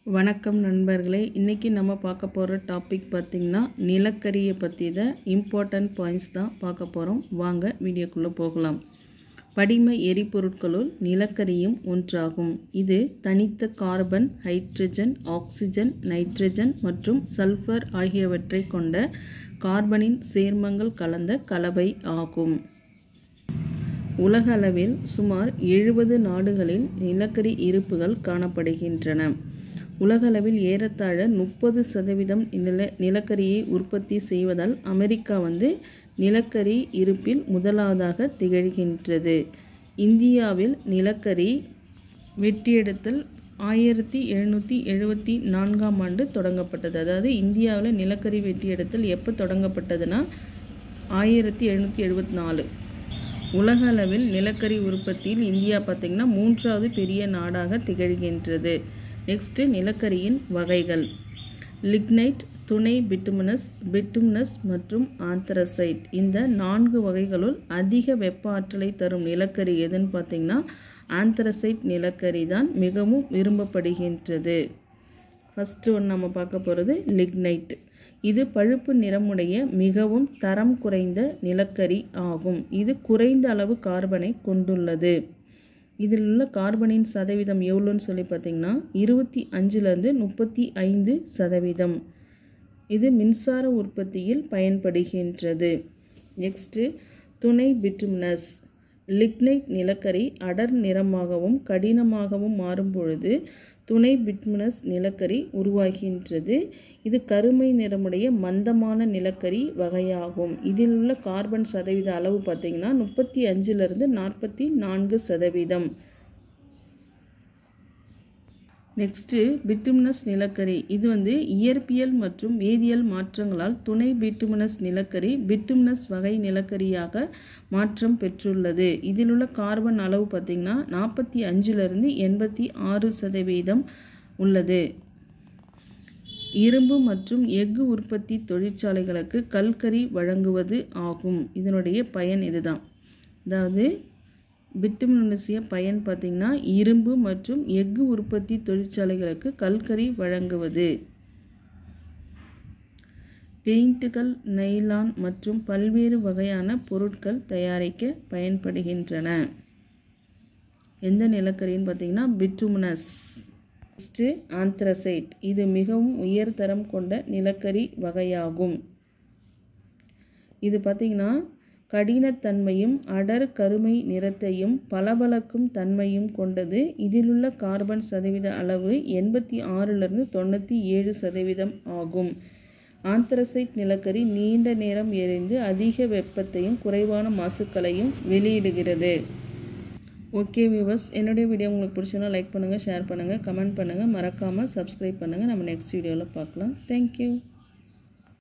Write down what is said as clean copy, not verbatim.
வணக்கம் நண்பர்களே, இன்றைக்கி நம்ம பார்க்க போகிற டாபிக் பார்த்திங்கன்னா நிலக்கரியை பற்றி தான் இம்பார்ட்டன்ட் பாயிண்ட்ஸ் தான் பார்க்க போகிறோம். வாங்க வீடியோக்குள்ளே போகலாம். படிம எரிபொருட்களுள் நிலக்கரியும் ஒன்றாகும். இது தனித்த கார்பன், ஹைட்ரஜன், ஆக்சிஜன், நைட்ரஜன் மற்றும் சல்ஃபர் ஆகியவற்றை கொண்ட கார்பனின் சேர்மங்கள் கலந்த கலவை ஆகும். உலக அளவில் சுமார் 70 நாடுகளில் நிலக்கரி இருப்புகள் காணப்படுகின்றன. உலகளவில் ஏறத்தாழ 30% நிலக்கரியை உற்பத்தி செய்வதால் அமெரிக்கா நிலக்கரி இருப்பில் முதலாவதாக திகழ்கின்றது. இந்தியாவில் நிலக்கரி வெட்டியெடுத்தல் 1774ஆம் ஆண்டு தொடங்கப்பட்டது. அதாவது இந்தியாவில் நிலக்கரி வெட்டியெடுத்தல் எப்போ தொடங்கப்பட்டதுன்னா 1774. உலக அளவில் நிலக்கரி உற்பத்தியில் இந்தியா பார்த்திங்கன்னா 3வது பெரிய நாடாக திகழ்கின்றது. நெக்ஸ்ட்டு நிலக்கரியின் வகைகள். லிக்னைட், துணை பிட்டுமினஸ் மற்றும் ஆந்த்ரசைட். இந்த 4 வகைகளுள் அதிக வெப்ப ஆற்றலை தரும் நிலக்கரி எதுன்னு பார்த்திங்கன்னா ஆந்த்ரசைட் நிலக்கரி தான் மிகவும் விரும்பப்படுகின்றது. ஃபஸ்ட்டு ஒன்று நம்ம பார்க்க போகிறது லிக்னைட். இது பழுப்பு நிறமுடைய மிகவும் தரம் குறைந்த நிலக்கரி ஆகும். இது குறைந்த அளவு கார்பனை கொண்டுள்ளது. இதில் உள்ள கார்பனின் சதவீதம் எவ்வளோன்னு சொல்லி பார்த்திங்கன்னா 25லேருந்து 35%. இது மின்சார உற்பத்தியில் பயன்படுகின்றது. நெக்ஸ்ட்டு துணை பிட்டுமினஸ். லிக்னைட் நிலக்கரி அடர் நிறமாகவும் கடினமாகவும் மாறும் பொழுது துணை பிட்டுமினஸ் நிலக்கரி உருவாகின்றது. இது கருமை நிறமுடைய மந்தமான நிலக்கரி வகையாகும். இதில் உள்ள கார்பன் சதவீத அளவு பார்த்திங்கன்னா 35லேருந்து 44%. நெக்ஸ்ட்டு பிட்டுமினஸ் நிலக்கரி. இது இயற்பியல் மற்றும் வேதியியல் மாற்றங்களால் துணை பிட்டுமினஸ் நிலக்கரி பிட்டுமினஸ் வகை நிலக்கரியாக மாற்றம் பெற்றுள்ளது. இதில் உள்ள கார்பன் அளவு பார்த்திங்கன்னா 45லேருந்து 86% உள்ளது. இரும்பு மற்றும் எஃகு உற்பத்தி தொழிற்சாலைகளுக்கு கல்கரி வழங்குவது ஆகும். இதனுடைய பயன் இதுதான். அதாவது பிட்டுமினஸிய பயன் பார்த்திங்கன்னா இரும்பு மற்றும் எஃகு உற்பத்தி தொழிற்சாலைகளுக்கு கல்கரி வழங்குவது. பெயிண்ட்டுகள், நைலான் மற்றும் பல்வேறு வகையான பொருட்கள் தயாரிக்க பயன்படுகின்றன. எந்த நிலக்கரின்னு பார்த்திங்கன்னா பிட்டுமினஸ். Next anthracite. இது மிகவும் உயர்தரம் கொண்ட நிலக்கரி வகையாகும். இது பார்த்திங்கன்னா கடினத்தன்மையும் அடர் கருமை நிறத்தையும் பளபளக்கும் தன்மையும் கொண்டது. இதிலுள்ள கார்பன் சதவீத அளவு 86லேருந்து 97% ஆகும். ஆந்த்ரசைட் நிலக்கரி நீண்ட நேரம் எரிந்து அதிக வெப்பத்தையும் குறைவான மாசுக்களையும் வெளியிடுகிறது. ஓகே வியூவர்ஸ், என்னுடைய வீடியோ உங்களுக்கு பிடிச்சதுன்னா லைக் பண்ணுங்கள், ஷேர் பண்ணுங்கள், கமெண்ட் பண்ணுங்கள், மறக்காமல் சப்ஸ்கிரைப் பண்ணுங்கள். நம்ம நெக்ஸ்ட் வீடியோவில் பார்க்கலாம். தேங்க்யூ.